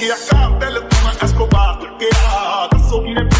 ਗਿਆ ਕਾਰਟਲ ਤੋਂ ਮੈਂ ਐਸਕੋਬਾਰ ਲੱਗਿਆ ਦੱਸੋ ਵੀਰੇ